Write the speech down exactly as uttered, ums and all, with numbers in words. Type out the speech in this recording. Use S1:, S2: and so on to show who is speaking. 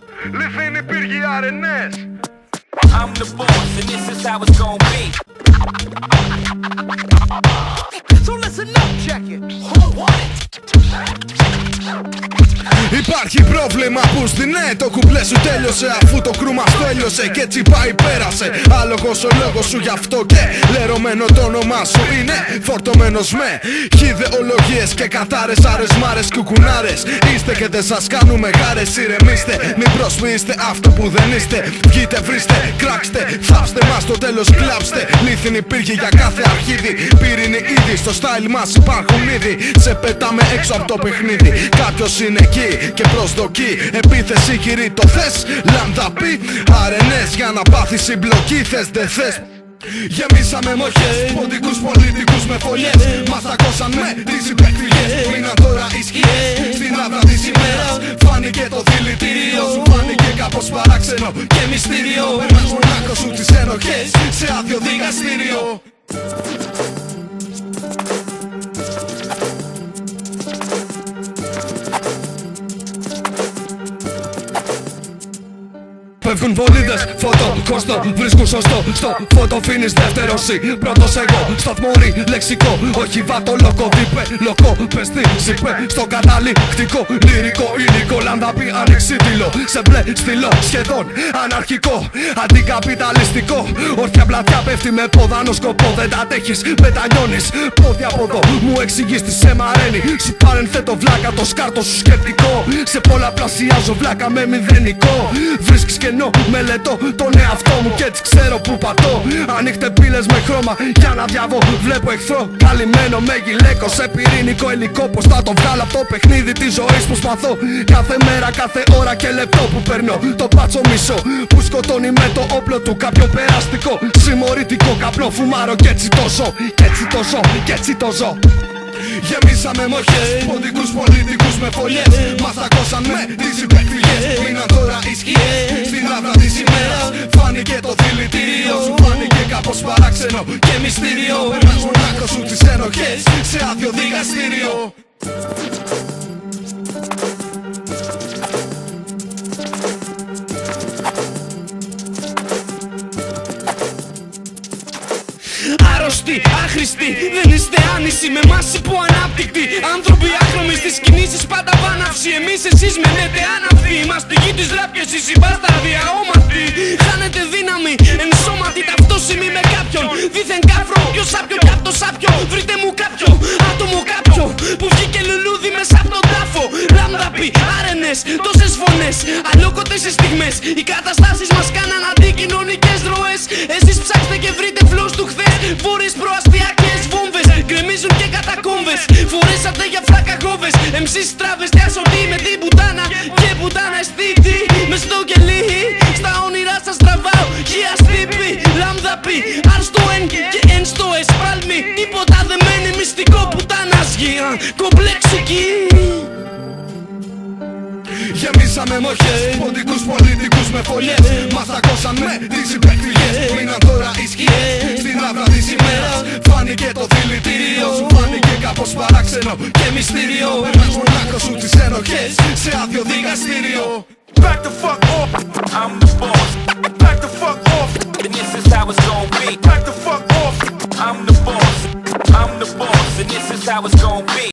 S1: Λυθύνοι πύργοι αρενές.
S2: I'm the boss and this is how it's gonna be.
S1: So listen up, check it. Who won it? Υπάρχει πρόβλημα που στην ναι, το κουμπλέ σου τέλειωσε. Αφού το κρούμα στο έλειωσε και έτσι πάει πέρασε. Άλογος ο λόγος σου γι' αυτό και λερωμένο το όνομά σου είναι φορτωμένος με χιδεολογίες και κατάρες, άρες, μάρες, κουκουνάρες. Είστε και δεν σας κάνουμε χάρες. Ηρεμήστε, μην προσποιείστε αυτό που δεν είστε. Βγείτε, βρίστε, κράξτε, θάψτε μας στο τέλος, κλάψτε. Λίθινοι πύργοι για κάθε αρχίδι. Πύρινοι ήδη στο style μας υπάρχουν ήδη. Σε πετάμε έξω από το παιχνίδι. Κάποιος είναι εκεί και προσδοκεί επίθεση, κύριε, το θες. Λάμδα-πι, αρενές για να πάθεις συμπλοκή. Θες δεν θες. Γεμίσαμε μοχές, ποντικούς πολιτικούς με φωλιές. Μας τα κόσαν με τις υπεκφυγές. Μείναν τώρα οι σκιές στην άβρα της ημέρας. Φάνηκε το δηλητήριο σου, φάνηκε κάπως παράξενο και μυστήριο. Περνάς μονάχος σου τις ενοχές σε άδειο δικαστήριο. Φεύγουν βολίδες, φωτό, κόστο, βρίσκουν σωστό. Στο φωτο φίνεις δεύτερο σι, πρώτος εγώ. Σταθμόρι, λεξικό, όχι βάτο, λοκο, διπε, λοκο, πες τι, ζυπε. Στο καταληκτικό, λυρικό, υλικό, λάμδα-πι, ανεξίδηλο. Σε μπλε στυλό, σχεδόν αναρχικό, αντικαπιταλιστικό. Όρθια πλατιά πέφτει με πόδανο σκοπό. Δεν τα αντέχεις, μετανιώνεις. Πόδια από εδώ, μου εξηγείς τι σε μαραίνει. Σου παρενθέτω βλάκα, το σκάρτο σου σκεπτικό. Σε πολλαπλασιάζω βλάκα με μηδενικό. Βρίσκεις κενό, μελετώ τον εαυτό μου και έτσι ξέρω που πατώ. Ανοίχτε πύλες με χρώμα για να διαβώ. Βλέπω εχθρό καλυμμένο με γυλαίκο. Σε πυρηνικό υλικό, πως θα το βγάλω από το παιχνίδι της ζωής που σπαθώ. Κάθε μέρα, κάθε ώρα και λεπτό που περνώ. Το πάτσο μισό που σκοτώνει με το όπλο του κάποιο περαστικό. Συμμορητικό καπνό φουμάρω κι έτσι το ζω. Κι έτσι το ζω, κι έτσι το ζω. Γεμίσαμε μοχές, ποντικούς πολιτικούς με φωλιές. Μας τα κόσαν με τις υπεκφυγές. Μείναν τώρα οι σκιές στην άβρα της ημέρας. Φάνηκε το δηλητήριο σου, φάνηκε κάπως παράξενο και μυστήριο. Περνάς μονάχος σου τις ενοχές σε άδειο δικαστήριο. Άρρωστοι, άχρηστοι, δεν είστε άνηση με μάση που ανάπτυκτοι. Άνθρωποι άχρωμοι στις κινήσεις πάντα βάναυση. Εμείς εσείς μένετε άναυτοι. Είμαστε γη της ραπ και εσείς οι μπάσταρδοι αόματοι. Χάνετε δύναμη, ενσώματη ταυτόσημη με κάποιον. Δίθεν κάφρο, ποιο σάπιο κι απ' το σάπιο. Βρείτε μου κάποιο, άτομο κάποιο που βγήκε λουλούδι μέσα απ' τον τάφο. Λάμδα-πι, άρενες, τόσες φωνές, αλόκοτες σε στιγμές. Οι καταστάσεις μας κάναν αντικοινωνικές ροές. Εσείς ψάξτε και βρείτε φλός του χθες. Βόρειες προαστιακές βόμβες γκρεμίζουν και κατακόμβες. Φορέσατε για φλάκα κόβες. Εμσείς τράβεστε ασορτή με την πουτάνα. Και πουτάνα αισθήτη μες στο κελί. Στα όνειρά σας τραβάω χιαστήπη. Λάμδα-πι, αρ στο εν και εν στο εσ. Πάλμη, τίποτα δεν μένει μυστικό. Πουτάνας γεία, κομπλεξική. Γεμίσαμε μοχές, ποντικούς πολιτικούς με φωλιές. Μας τα κόσαν με τις υπεκφυγές. Μείναν τώρα οι σκιές στην άβρα της ημέρας. Φάνηκε το δηλητήριο σου, φάνηκε κάπως παράξενο και μυστήριο. Περνάς μονάχος σου τις ενοχές σε άδειο δικαστήριο. Back the fuck off,
S2: I'm the boss
S1: back the fuck off,
S2: and this is how it's gonna be.
S1: back the fuck off.
S2: I'm the boss, I'm the boss and this is how it's gonna be.